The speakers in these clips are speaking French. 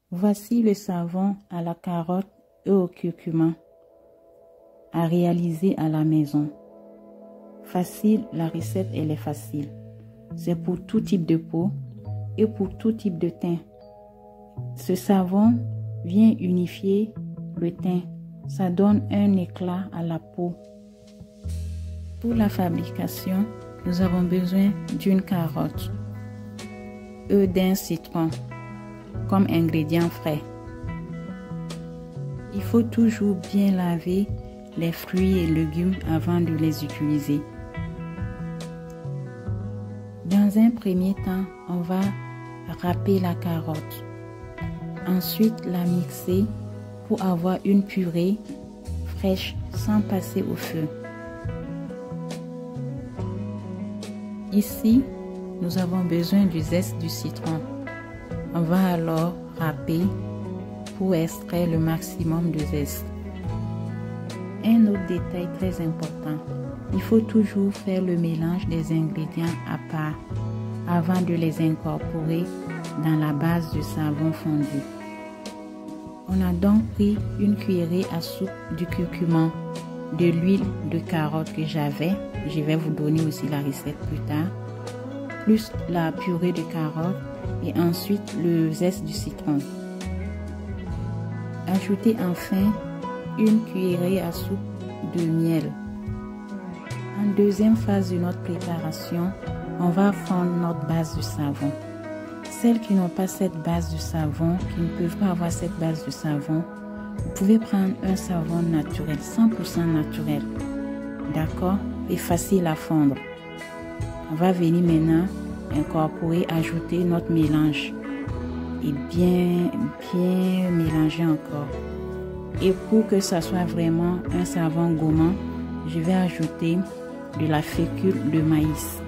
Voici le savon à la carotte et au curcuma à réaliser à la maison. Facile, la recette elle est facile. C'est pour tout type de peau et pour tout type de teint. Ce savon vient unifier le teint. Ça donne un éclat à la peau. Pour la fabrication, nous avons besoin d'une carotte et d'un citron comme ingrédients frais. Il faut toujours bien laver les fruits et légumes avant de les utiliser. Dans un premier temps, on va râper la carotte. Ensuite, la mixer pour avoir une purée fraîche sans passer au feu. Ici, nous avons besoin du zeste du citron. On va alors râper pour extraire le maximum de zeste. Un autre détail très important, il faut toujours faire le mélange des ingrédients à part avant de les incorporer dans la base du savon fondu. On a donc pris une cuillerée à soupe du curcuma, de l'huile de carotte que j'avais, je vais vous donner aussi la recette plus tard, plus la purée de carotte et ensuite le zeste du citron. Ajoutez enfin une cuillerée à soupe de miel. En deuxième phase de notre préparation, on va fondre notre base de savon. Celles qui n'ont pas cette base de savon, qui ne peuvent pas avoir cette base de savon, vous pouvez prendre un savon naturel, 100% naturel. D'accord? Et facile à fondre. On va venir maintenant incorporer, ajouter notre mélange. Et bien mélanger encore. Et pour que ça soit vraiment un savon gourmand, je vais ajouter de la fécule de maïs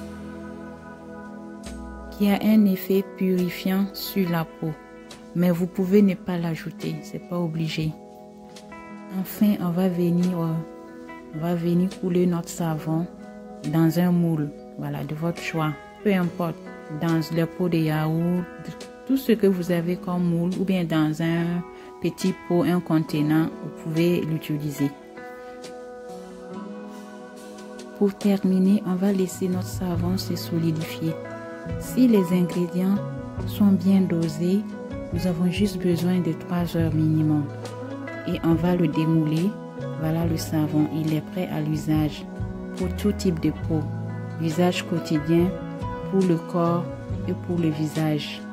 qui a un effet purifiant sur la peau. Mais vous pouvez ne pas l'ajouter, c'est pas obligé. Enfin, on va venir couler notre savon dans un moule, voilà, de votre choix. Peu importe, dans le pot de yaourt, tout ce que vous avez comme moule ou bien dans un petit pot, un contenant, vous pouvez l'utiliser. Pour terminer, on va laisser notre savon se solidifier. Si les ingrédients sont bien dosés, nous avons juste besoin de 3 heures minimum. Et on va le démouler. Voilà le savon, il est prêt à l'usage pour tout type de peau. Usage quotidien, pour le corps et pour le visage.